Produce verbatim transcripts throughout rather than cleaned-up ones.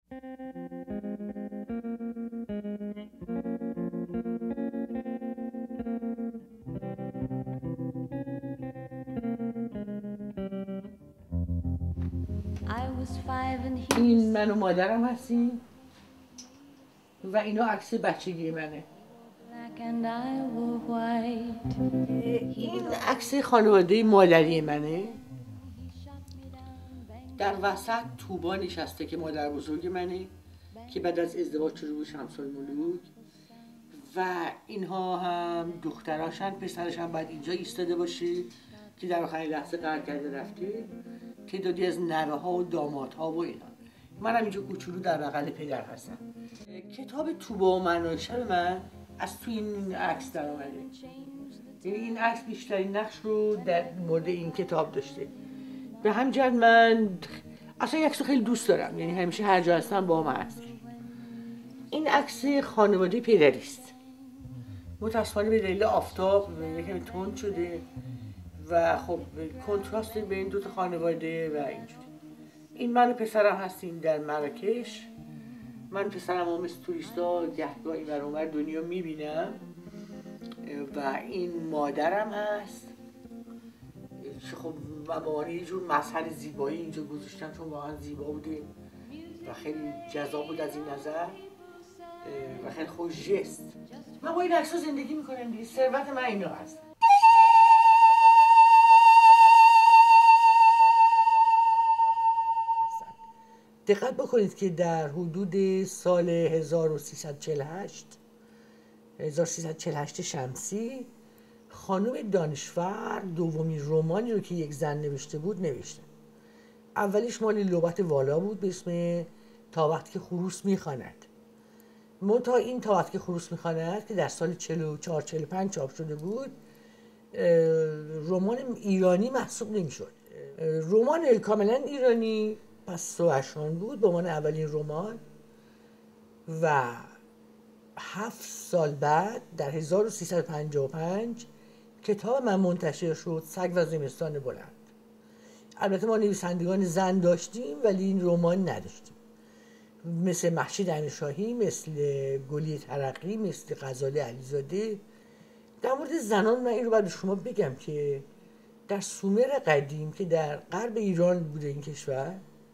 این من و مادرم هستیم و اینا عکس بچگی منه. این عکس خانواده مادری منه. در وسط توبا نشسته که مادر بزرگ منه که بعد از ازدواج شده بود شمس الملوک و اینها هم دختراشن، پسرش هم باید اینجا ایستاده باشه که در آخرین لحظه قرار کرده رفته. تعدادی از نوه ها و داماد ها و اینا. من هم اینجا کوچولو در بغل پدر هستم. کتاب توبا و مناشب من از تو این عکس در آمده. یعنی این عکس بیشترین نقش رو در مورد این کتاب داشته. به همین جهت من اصلا این عکس رو خیلی دوست دارم، یعنی همیشه هر جا هستم با من هست. این عکس خانواده پدری است. متاسفانه به دلیل آفتاب یکم تند شده و خب کنتراست بین دو تا خانواده و اینجوری. این من و پسرم هستیم در مراکش. من پسرم هم مثل توریستا گهگاه این ور اونور دنیا میبینم و این مادرم هست. خب من با یه جور مظهر زیبایی اینجا گذاشتم چون واقعا زیبا بوده و خیلی جذاب بود از این نظر و خیلی خوش جست. من با این عکس‌ها زندگی میکنم دیگه، ثروت من اینا هست. دقت بکنید که در حدود سال هزار و سیصد و چهل و هشت هزار و سیصد و چهل و هشت شمسی خانم دانشفر دومین رمانی رو که یک زن نوشته بود نوشته. اولیش مال لوبت والا بود به اسم تا وقتی که خروس میخواند. منتها این تا وقتی که خروس میخواند که در سال چهل و چهار چهل و پنج چاپ شده بود رمان ایرانی محسوب نمیشد. رمان کاملا ایرانی پس سوهشان بود به عنوان اولین رمان و هفت سال بعد در هزار و سیصد و پنجاه و پنج کتاب من منتشر شد، سگ و زمستان بلند. البته ما نویسندگان زن داشتیم ولی این رمان نداشتیم، مثل محشید امیرشاهی، مثل گلی ترقی، مثل غزاله علیزاده. در مورد زنان من این رو باید به شما بگم که در سومر قدیم که در غرب ایران بوده این کشور،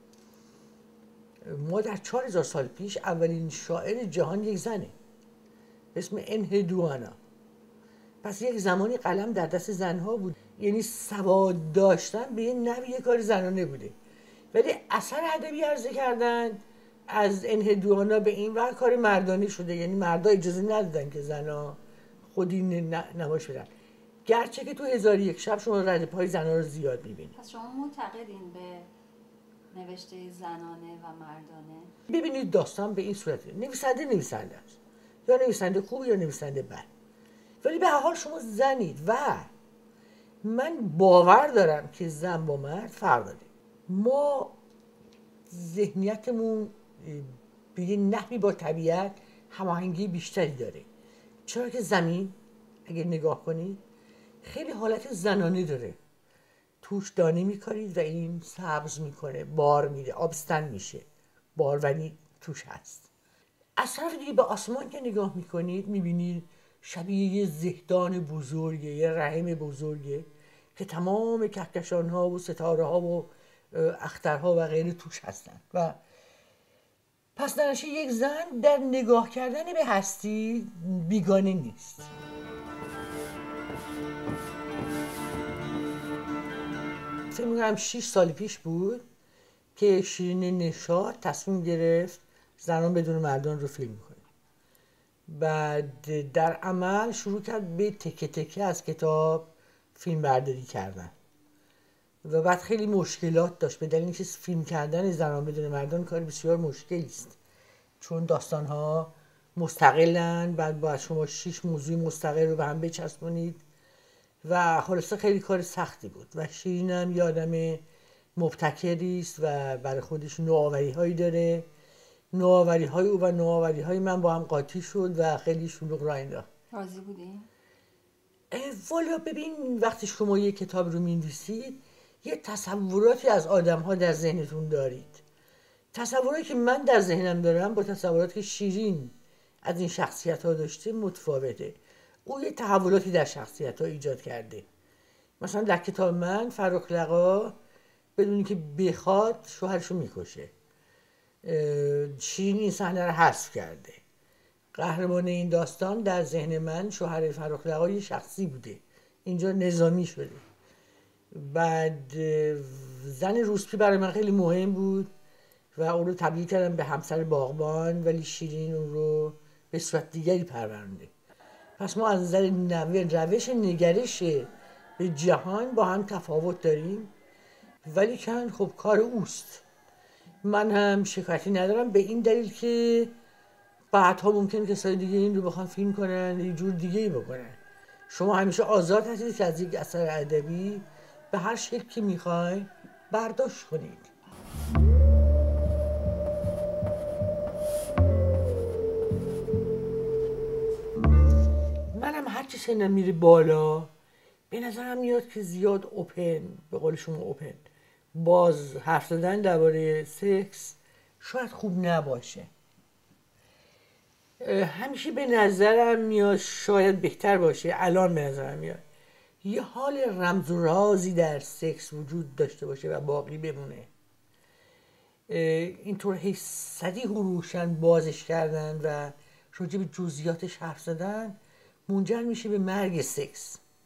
ما در چهار هزار سال پیش اولین شاعر جهان یک زنه به اسم انهدوانا. پس یک زمانی قلم در دست زنها بود، یعنی سواد داشتن به یه نوع یک کار زنانه بوده، ولی اثر ادبی عرضه کردن از انهدوانا به این ور کار مردانه شده، یعنی مردا اجازه ندادن که زنها خودی نمایش بدن. گرچه که تو هزار یک شب شما رد پای زنها رو زیاد میبینید. پس شما معتقدین به نوشته زنانه و مردانه؟ ببینید داستان به این صورته، نویسنده نویسنده است، یا نویسنده خوب یا نویسنده بد، ولی به هر حال شما زنید و من باور دارم که زن با مرد فرق داره. ما ذهنیتمون به یه نحوی با طبیعت هماهنگی بیشتری داره، چرا که زمین اگه نگاه کنید خیلی حالت زنانه داره. توش دانه میکارید و این سبز میکنه، بار میده، آبستن میشه، باروری توش هست. از طرف دیگه به آسمان که نگاه میکنید میبینید شبیه یه زهدان بزرگه، یه رحم بزرگه که تمام کهکشان ها و ستاره ها و اخترها و غیره توش هستن و پس درنچه یک زن در نگاه کردن به هستی بیگانه نیست. فکر می‌کنم شش سال پیش بود که شیرین نشاط تصمیم گرفت زنان بدون مردان رو فیلم کنه. بعد در عمل شروع کرد به تکه تکه از کتاب فیلم برداری کردن و بعد خیلی مشکلات داشت به دلیل اینکه فیلم کردن زنان بدون مردان کار بسیار مشکلی است، چون داستان‌ها مستقلن، بعد باید شما شش موضوع مستقل رو به هم بچسبونید و خلاصه خیلی کار سختی بود و شیرین هم یه آدم مبتکری است و برای خودش نوآوری‌هایی داره. نوآوری‌های او و نوآوری‌های من با هم قاطی شد و خیلی شلوغ راه انداخت. راضی بودین؟ والا ببین وقتی شما یه کتاب رو می‌نویسید یه تصوراتی از آدم‌ها در ذهنتون دارید. تصوری که من در ذهنم دارم با تصوراتی که شیرین از این شخصیت ها داشته متفاوته. او یه تحولاتی در شخصیت ها ایجاد کرده. مثلا در کتاب من فرخ لقا بدونی که بخواد شوهرشو میکشه. شیرین این صحنه رو حذف کرده. قهرمان این داستان در ذهن من شوهر فرخ لقا یه شخصی بوده، اینجا نظامی شده. بعد زن روسپی برای من خیلی مهم بود و اون رو تبدیل کردم به همسر باغبان، ولی شیرین اون رو به صورت دیگری پرورنده. پس ما از نظر روش نگرش به جهان با هم تفاوت داریم، ولی کن خب کار اوست. من هم شکایتی ندارم به این دلیل که بعدها ممکنه کسای دیگه این رو بخوان فیلم کنن، یه جور دیگه ای بکنن. شما همیشه آزاد هستید که از یک اثر ادبی به هر شکل که میخواین برداشت کنید. منم هرچی سنم میره بالا به نظرم میاد که زیاد اوپن، به قول شما اوپن باز حرف زدن درباره سکس شاید خوب نباشه. همیشه به نظرم میاد شاید بهتر باشه، الان به نظرم میاد یه حال رمز و رازی در سکس وجود داشته باشه و باقی بمونه. اینطور هی صدی روشن بازش کردن و راجع به جزئیاتش حرف زدن منجر میشه به مرگ سکس.